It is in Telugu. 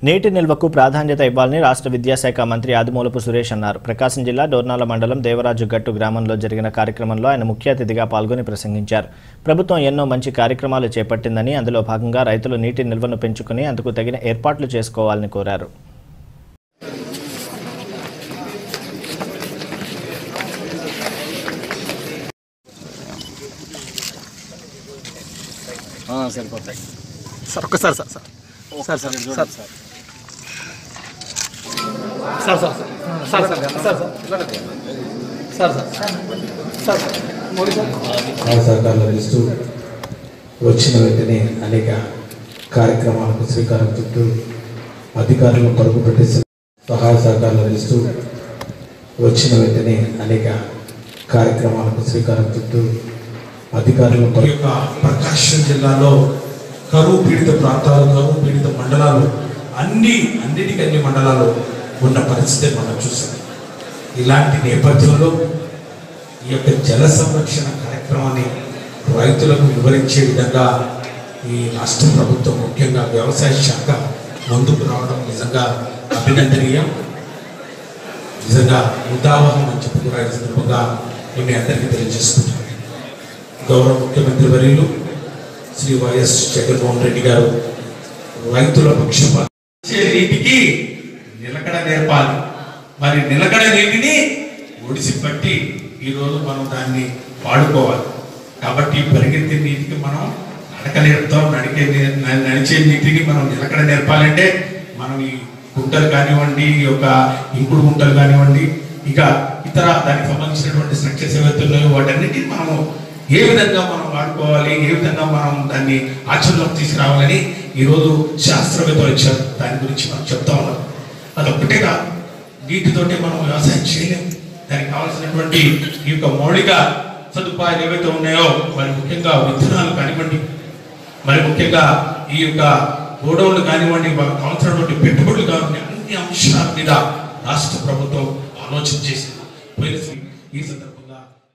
నీటి నిల్వకు ప్రాధాన్యత ఇవ్వాలని రాష్ట్ర విద్యాశాఖ మంత్రి ఆదిమూలపు సురేష్ అన్నారు. ప్రకాశం జిల్లా డోర్నాల మండలం దేవరాజు గట్టు గ్రామంలో జరిగిన కార్యక్రమంలో ఆయన ముఖ్య అతిథిగా పాల్గొని ప్రసంగించారు. ప్రభుత్వం ఎన్నో మంచి కార్యక్రమాలు చేపట్టిందని, అందులో భాగంగా రైతులు నీటి నిల్వను పెంచుకుని అందుకు తగిన ఏర్పాట్లు చేసుకోవాలని కోరారు. సరిపోతాయి సార్. ఒక్కసారి sir sir sir sir sir sir sir sir sir sir సహకారాల లిస్టు వచ్చిన వెంటనే అనేక కార్యక్రమాలకు శ్రీకారం చుట్టూ అధికారులను పరుగు పెట్టేసిన సహాయ సహకారాల లిస్టు వచ్చిన వెంటనే అనేక కార్యక్రమాలకు శ్రీకారం చుట్టూ అధికారులు ప్రకాశం జిల్లాలో కరువు పీడిత ప్రాంతాలు, కరువు పీడిత మండలాలు అన్నిటికీ మండలాలు ఉన్న పరిస్థితి మనం చూసాం. ఇలాంటి నేపథ్యంలో ఈ యొక్క జల సంరక్షణ కార్యక్రమాన్ని రైతులకు వివరించే విధంగా ఈ రాష్ట్ర ప్రభుత్వం, ముఖ్యంగా వ్యవసాయ శాఖ ముందుకు రావడం నిజంగా అభినందనీయం. నిజంగా ఉదాహరణ అని చెప్పుకునే సందర్భంగా మేము అందరికీ తెలియజేసుకుంటాం. గౌరవ ముఖ్యమంత్రి వర్యులు శ్రీ వైఎస్ జగన్మోహన్ రెడ్డి గారు రైతుల పక్షపాత నీటికి నిలకడ నేర్పాలి. మరి నిలకడ నీటిని ఒడిసి పట్టి ఈరోజు మనం దాన్ని వాడుకోవాలి. కాబట్టి పరిగెత్తే నీటికి మనం నడక నేర్పుతాం. నడిచే నీటికి మనం నిలకడ నేర్పాలంటే మనం ఈ గుంటలు కానివ్వండి, ఈ యొక్క ఇంకుడు గుంటలు కానివ్వండి, ఇక ఇతర దానికి సంబంధించినటువంటి స్ట్రక్చర్స్ ఏవైతే ఉన్నాయో వాటన్నిటిని మనము ఏ విధంగా మనం వాడుకోవాలి, ఏ విధంగా మనం దాన్ని ఆచరణలోకి తీసుకురావాలని ఈరోజు శాస్త్రవేత్తలు వచ్చారు. దాని గురించి మనం చెప్తా ఉన్నాం. అదొక్కటేగా నీటితోటి మనం వ్యవసాయం చేయలేము. దానికి కావాల్సినటువంటి ఈ యొక్క మౌలిక సదుపాయాలు ఏవైతే ఉన్నాయో మరి ముఖ్యంగా విత్తనాలు కానివ్వండి, మరి ముఖ్యంగా ఈ యొక్క గోడౌన్లు కానివ్వండి, వాళ్ళకి కావాల్సినటువంటి పెట్టుబడులు కానివ్వండి, అన్ని అంశాల మీద రాష్ట్ర ప్రభుత్వం ఆలోచన చేసింది. ఈ సందర్భంగా